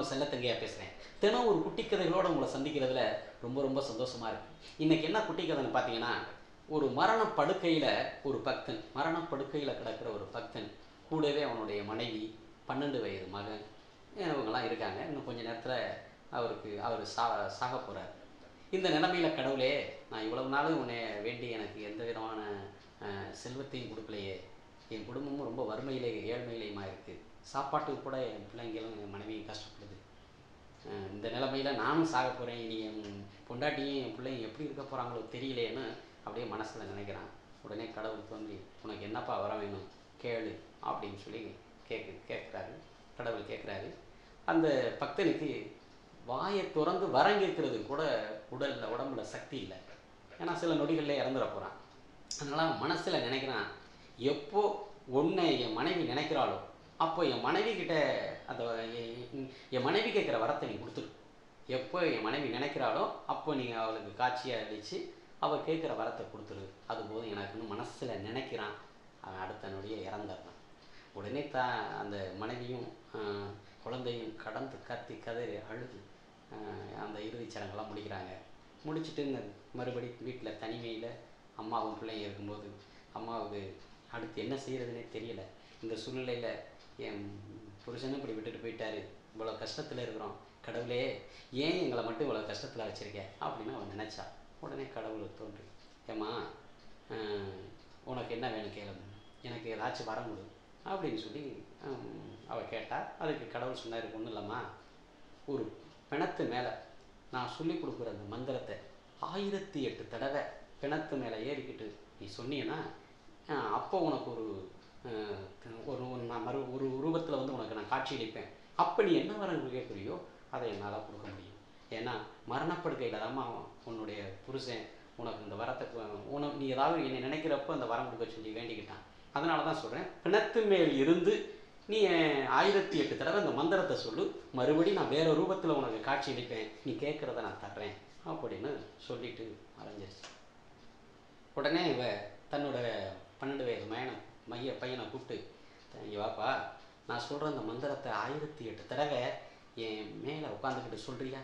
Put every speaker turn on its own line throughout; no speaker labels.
உங்கள் செல்லத்தங்கையா பேசுகிறேன். தினம் ஒரு குட்டி கதைகளோடு உங்களை சந்திக்கிறதுல ரொம்ப ரொம்ப சந்தோஷமாக இருக்குது. இன்றைக்கி என்ன குட்டி கதைன்னு பார்த்தீங்கன்னா, ஒரு மரணப்படுக்கையில் கிடக்கிற ஒரு பக்தன் கூடவே அவனுடைய மனைவி, 12 வயது மகன், இவங்கெல்லாம் இருக்காங்க. இன்னும் கொஞ்சம் நேரத்தில் அவர் சாக போகிறார். இந்த நிலைமையில், கடவுளே, நான் இவ்வளவு நாள் உன்னை வேண்டி எனக்கு எந்த விதமான செல்வத்தையும் கொடுக்கலையே, என் குடும்பமும் ரொம்ப ஏழ்மையிலேயுமா இருக்குது, சாப்பாட்டுக்கு கூட என் பிள்ளைங்களும் என் மனைவியும் கஷ்டப்படுது, இந்த நிலைமையில் நானும் சாக போகிறேன், இனி என் பொண்டாட்டியும் என் பிள்ளையும் எப்படி இருக்க போகிறாங்களோ தெரியலேன்னு அப்படியே மனசில் நினைக்கிறான். உடனே கடவுள் தோன்றி, உனக்கு என்னப்பா வர வேணும் கேளு அப்படின்னு சொல்லி கடவுள் கேட்குறாரு. அந்த பக்தனுக்கு வாயை திறந்து வரம் கேட்கறது கூட உடம்புல சக்தி இல்லை. ஏன்னா சில நொடிகளில் இறந்துட போகிறான். அதனால் மனசில் நினைக்கிறான், எப்போ ஒன்றை என் மனைவி நினைக்கிறாளோ அப்போ என் மனைவி கிட்ட என் மனைவி கேட்குற வரத்தை நீ கொடுத்துரு. எப்போ என் மனைவி நினைக்கிறாளோ அப்போ நீங்கள் அவளுக்கு காட்சியாக அடித்து அவள் கேட்குற வரத்தை கொடுத்துரு, அது போதும் எனக்குன்னு மனசில் நினைக்கிறான். அவன் அடுத்த நொடியை இறந்துடுறான். உடனே அந்த மனைவியும் குழந்தையும் கடந்து கத்தி கதறி அழுது அந்த இறுதிச் சடங்கெல்லாம் முடிக்கிறாங்க. முடிச்சுட்டு மறுபடி வீட்டில் தனிமையில் அம்மாவும் பிள்ளைங்க இருக்கும்போது அம்மாவுக்கு அடுத்து என்ன செய்கிறதுனே தெரியலை. இந்த சூழ்நிலையில் என் புருஷனும் இப்படி விட்டுட்டு போயிட்டாரு, இவ்வளோ கஷ்டத்தில் இருக்கிறோம், கடவுளே ஏன் எங்களை மட்டும் இவ்வளோ கஷ்டத்தில் வச்சுருக்கேன் அப்படின்னு அவன் நினச்சா. உடனே கடவுள் தோன்றி, ஏம்மா, உனக்கு என்ன வேணும் கேளு, எனக்கு ஏதாச்சும் வர முடியும் அப்படின்னு சொல்லி அவள் கேட்டால், அதுக்கு கடவுள் சொன்னார், ஒன்றும் இல்லைம்மா, ஒரு பிணத்து மேலே நான் சொல்லி கொடுக்குற அந்த மந்திரத்தை 1008 தடவை பிணத்து மேலே ஏறிக்கிட்டு நீ சொன்னீன்னா, அப்போ உனக்கு நான் ஒரு உருவத்தில் உனக்கு நான் காட்சியளிப்பேன். அப்போ நீ என்ன வரம் கேட்குறியோ அதை என்னால் கொடுக்க முடியும். ஏன்னா மரணப்படுக்கையில் தாம்மா உன்னுடைய புருஷன் உனக்கு இந்த வரத்தை நீ ஏதாவது என்னை நினைக்கிறப்போ அந்த வரம் கொடுக்க சொல்லி வேண்டிக்கிட்டான். அதனால தான் சொல்கிறேன், பிணத்து மேல் இருந்து நீ 1008 தடவை அந்த மந்திரத்தை சொல்லு, மறுபடியும் நான் வேறு ரூபத்தில் உனக்கு காட்சி அளிப்பேன், நீ கேட்குறத நான் தர்றேன் அப்படின்னு சொல்லிட்டு மறைஞ்சிருச்சு. உடனே தன்னோட 12 வயது பையனை கூப்பிட்டு, இங்கே வாப்பா, நான் சொல்கிற அந்த மந்திரத்தை 1008 தடவை என் மேலே உட்காந்துக்கிட்டு சொல்கிறியா?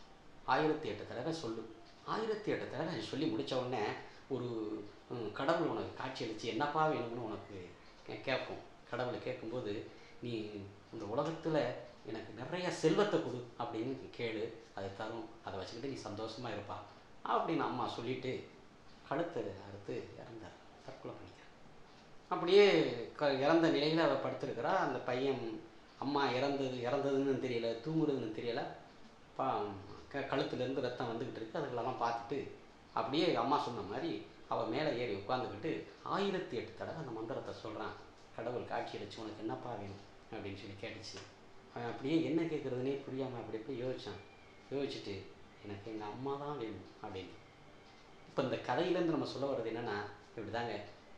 1008 தடவை சொல்லு. 1008 தடவை சொல்லி முடித்த உடனே ஒரு கடவுள் உனக்கு காட்சி அளித்து என்னப்பா வேணும்னு உனக்கு கேட்கும். கடவுளை கேட்கும்போது, நீ இந்த உலகத்தில் எனக்கு நிறைய செல்வத்தை கொடு அப்படின்னு கேளு, அதை தரும், அதை வச்சுக்கிட்டு நீ சந்தோஷமாக இருப்பா அப்படின்னு அம்மா சொல்லிவிட்டு கழுத்தை அறுத்து இறந்தார், தற்கொலை பண்ணிக்கிறார். அப்படியே இறந்த நிலையில் அவள் படுத்திருக்கிறா. அந்த பையன் அம்மா இறந்ததுன்னு தெரியல, தூங்குறதுன்னு தெரியலை, கழுத்துலேருந்து ரத்தம் வந்துக்கிட்டு இருக்குது. அதுகளெல்லாம் பார்த்துட்டு அப்படியே அம்மா சொன்ன மாதிரி அவள் மேலே ஏறி உட்காந்துக்கிட்டு 1008 தடவை அந்த மந்திரத்தை சொல்கிறான். கடவுள் காட்சி அடிச்சு, உனக்கு என்னப்பா வேணும் அப்படின்னு சொல்லி கேட்டுச்சு. அவன் அப்படியே என்ன கேட்குறதுனே புரியாமல் அப்படி யோசிச்சுட்டு, எனக்கு எங்கள் அம்மா தான் வேணும் அப்படின்னு. இப்போ இந்த கதையிலேருந்து நம்ம சொல்ல வர்றது என்னென்னா, இப்படி தாங்க,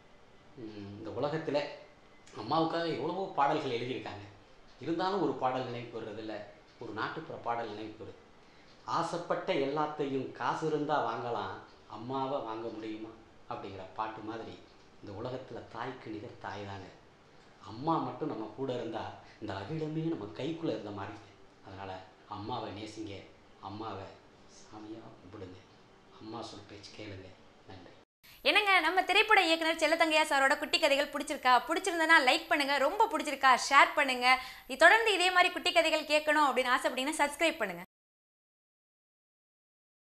இந்த உலகத்தில் அம்மாவுக்காக எவ்வளவோ பாடல்கள் எழுதியிருக்காங்க. இருந்தாலும் ஒரு பாடல் நினைவுக்கு வர்றதில்ல, ஒரு நாட்டுப்புற பாடல் நினைவுக்கு வருது. ஆசைப்பட்ட எல்லாத்தையும் காசு இருந்தால் வாங்கலாம், அம்மாவை வாங்க முடியுமா அப்படிங்கிற பாட்டு மாதிரி இந்த உலகத்தில் தாய்க்கு நிகர் தாய் தாங்க. அம்மா மட்டும் நம்ம கூட இருந்தால் இந்த அகிலமே நம்ம கைக்குள்ளே இருந்த மாதிரி. அதனால் அம்மாவை நேசிங்க, அம்மாவை சாமியாக கும்பிடுங்க, அம்மா சொல் பேச்சு கேளுங்க. நன்றி.
என்னங்க, நம்ம திரைப்பட இயக்குனர் செல்லத்தங்கையா சாரோட குட்டி கதைகள் பிடிச்சிருந்தனா லைக் பண்ணுங்க, ரொம்ப பிடிச்சிருக்கா ஷேர் பண்ணுங்க. தொடர்ந்து இதே மாதிரி குட்டி கதைகள் கேட்கணும் அப்படின்னு ஆசைப்பட்டீங்கன்னா சப்ஸ்கிரைப் பண்ணுங்க.